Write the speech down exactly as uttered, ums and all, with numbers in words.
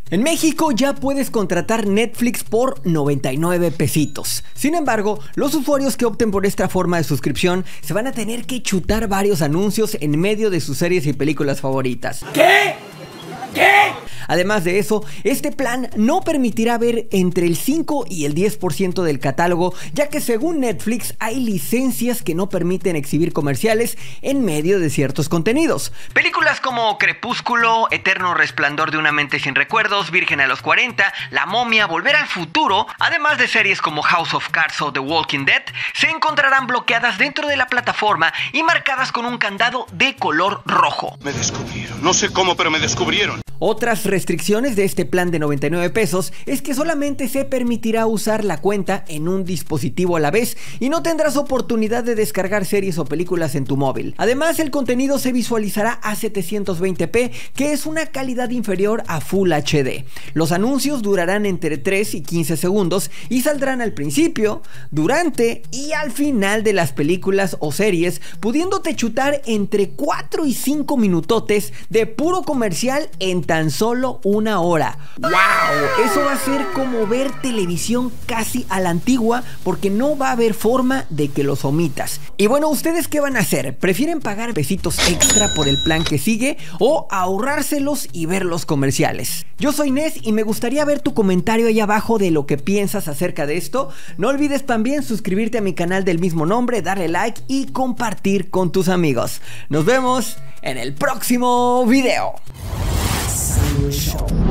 En México ya puedes contratar Netflix por noventa y nueve pesitos. Sin embargo, los usuarios que opten por esta forma de suscripción se van a tener que chutar varios anuncios en medio de sus series y películas favoritas. ¿Qué? ¿Qué? Además de eso, este plan no permitirá ver entre el cinco y el diez por ciento del catálogo, ya que según Netflix hay licencias que no permiten exhibir comerciales en medio de ciertos contenidos. Películas como Crepúsculo, Eterno Resplandor de una mente sin recuerdos, Virgen a los cuarenta, La momia, Volver al futuro, además de series como House of Cards o The Walking Dead, se encontrarán bloqueadas dentro de la plataforma y marcadas con un candado de color rojo. Me descubrieron, no sé cómo, pero me descubrieron. Otras restricciones de este plan de noventa y nueve pesos es que solamente se permitirá usar la cuenta en un dispositivo a la vez y no tendrás oportunidad de descargar series o películas en tu móvil. Además, el contenido se visualizará a setecientos veinte p, que es una calidad inferior a Full H D. Los anuncios durarán entre tres y quince segundos y saldrán al principio, durante y al final de las películas o series, pudiéndote chutar entre cuatro y cinco minutotes de puro comercial en tan solo una hora. ¡Wow! Eso va a ser como ver televisión casi a la antigua, porque no va a haber forma de que los omitas. Y bueno, ¿ustedes qué van a hacer? ¿Prefieren pagar pesitos extra por el plan que sigue o ahorrárselos y ver los comerciales? Yo soy Nes y me gustaría ver tu comentario ahí abajo de lo que piensas acerca de esto. No olvides también suscribirte a mi canal del mismo nombre, darle like y compartir con tus amigos. Nos vemos en el próximo video. Show.